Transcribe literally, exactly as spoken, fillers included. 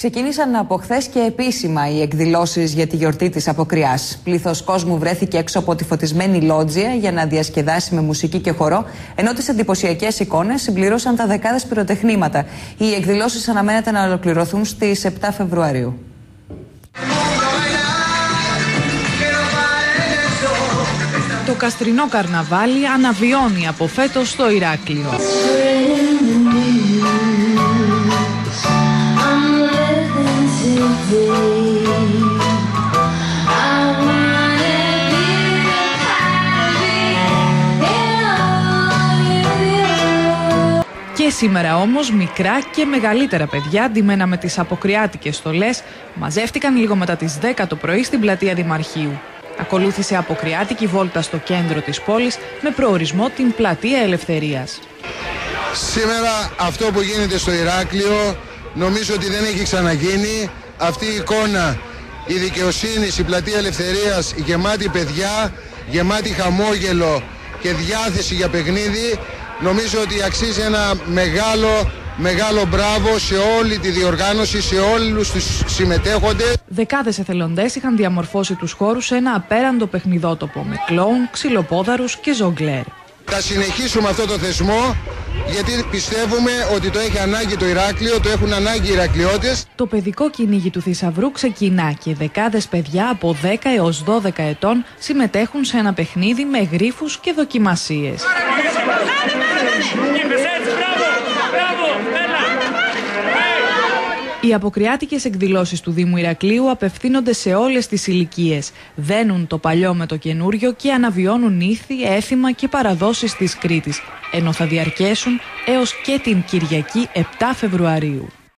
Ξεκίνησαν από χθες και επίσημα οι εκδηλώσεις για τη γιορτή της Αποκριάς. Πλήθος κόσμου βρέθηκε έξω από τη φωτισμένη λότζια για να διασκεδάσει με μουσική και χορό, ενώ τις εντυπωσιακές εικόνες συμπληρώσαν τα δεκάδες πυροτεχνήματα. Οι εκδηλώσεις αναμένεται να ολοκληρωθούν στις επτά Φεβρουαρίου. Το καστρινό καρναβάλι αναβιώνει από φέτος στο Ηράκλειο. Και σήμερα όμως μικρά και μεγαλύτερα παιδιά, ντυμένα με τις αποκριάτικες στολές, μαζεύτηκαν λίγο μετά τις δέκα το πρωί στην πλατεία Δημαρχείου. Ακολούθησε αποκριάτικη βόλτα στο κέντρο της πόλης με προορισμό την πλατεία Ελευθερίας. Σήμερα αυτό που γίνεται στο Ηράκλειο νομίζω ότι δεν έχει ξαναγίνει. Αυτή η εικόνα, η δικαιοσύνη, η πλατεία Ελευθερίας γεμάτη παιδιά, γεμάτη χαμόγελο και διάθεση για παιχνίδι, νομίζω ότι αξίζει ένα μεγάλο Μεγάλο μπράβο σε όλη τη διοργάνωση, σε όλους τους συμμετέχοντες. Δεκάδες εθελοντές είχαν διαμορφώσει τους χώρους σε ένα απέραντο παιχνιδότοπο με κλόουν, ξυλοπόδαρους και ζογκλέρ. Θα συνεχίσουμε αυτό το θεσμό γιατί πιστεύουμε ότι το έχει ανάγκη το Ηράκλειο, το έχουν ανάγκη οι Ηρακλειώτες. Το παιδικό κυνήγι του Θησαυρού ξεκινά και δεκάδες παιδιά από δέκα έως δώδεκα ετών συμμετέχουν σε ένα παιχνίδι με γρίφους και δοκιμασίες. Οι αποκριάτικες εκδηλώσεις του Δήμου Ηρακλείου απευθύνονται σε όλες τις ηλικίες, δένουν το παλιό με το καινούριο και αναβιώνουν ήθη, έθιμα και παραδόσεις της Κρήτης, ενώ θα διαρκέσουν έως και την Κυριακή επτά Φεβρουαρίου.